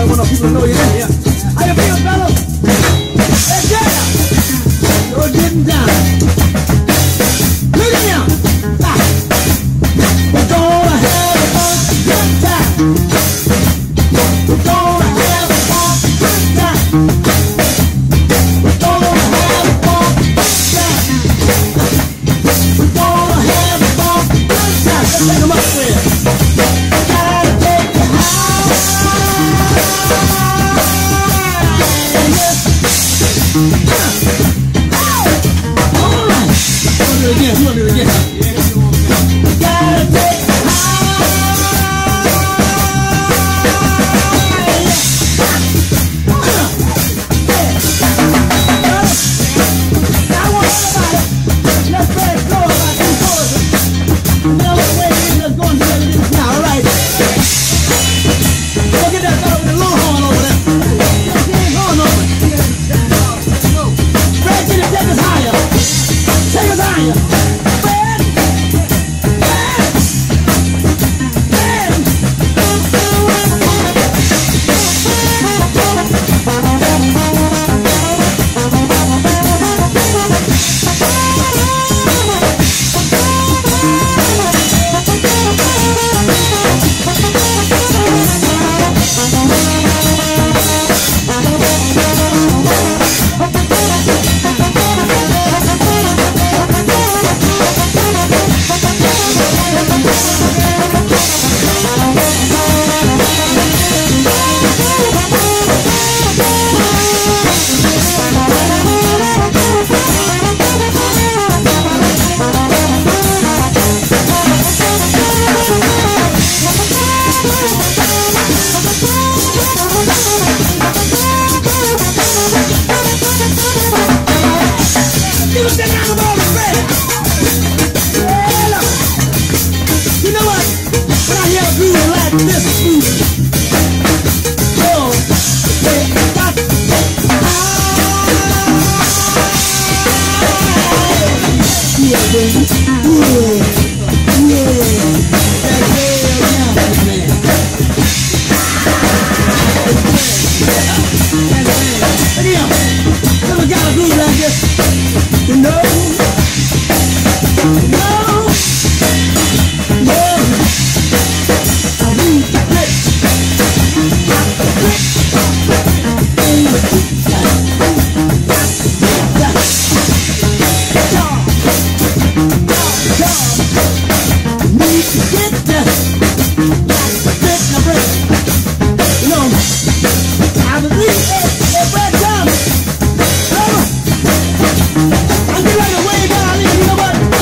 I want people to know you're in here. How you feel, fellas? Hey, yeah! You're getting down. Look at him! We're gonna have a good time. We're gonna have a good time. We're gonna have a good time. We're gonna have a good time. Let's take them up there. Gotta take you high. All right. We'll do it again. We'll do it again. Gotta take you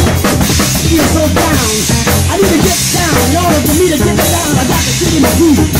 I need to get down. In order for me to get down, I got to get in the groove.